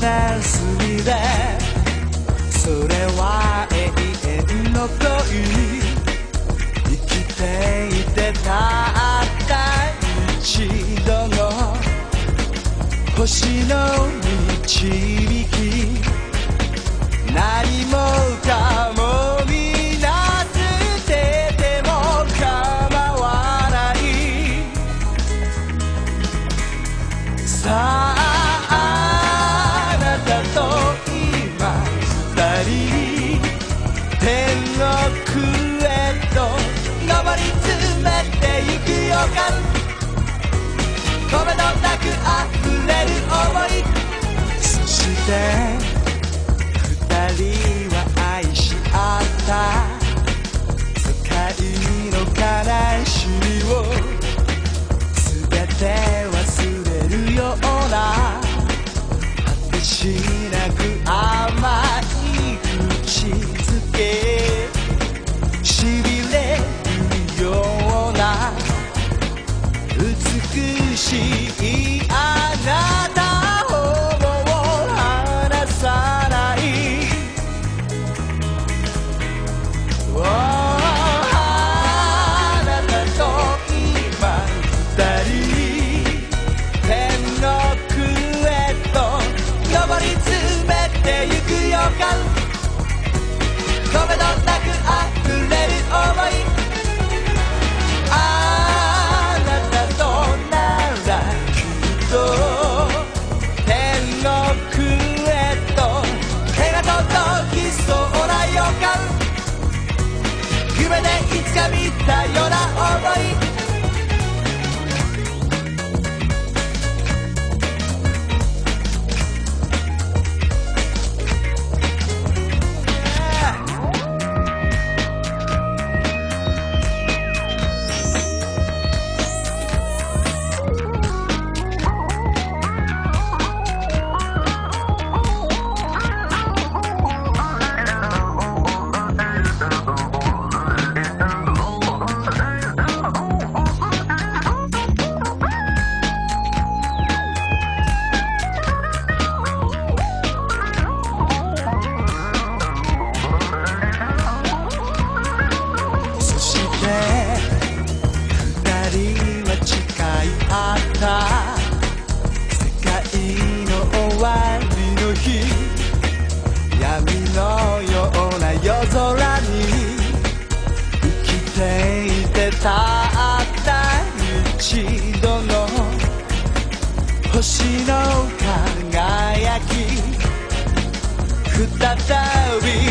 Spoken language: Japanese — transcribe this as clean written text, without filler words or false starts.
ダンスにでそれは永遠の恋生きていてたった一度の星の導き何もかもみな捨てても構わないさああなたと今二人天国へと上り詰めてゆく予感米のなく溢れる想いそして二人は愛し合った世界の悲しみを全て忘れるような果てしなく甘い口づけしびれるような美しいあなたをもう離さないあなたと今二人天国へと上り詰めてゆく予感米のなく溢れる想いあなたとならきっと天国へと手が届きそうな予感夢でいつか見たような想い世界の終わりの日闇のような夜空に生きていてたった一度の星の輝き再び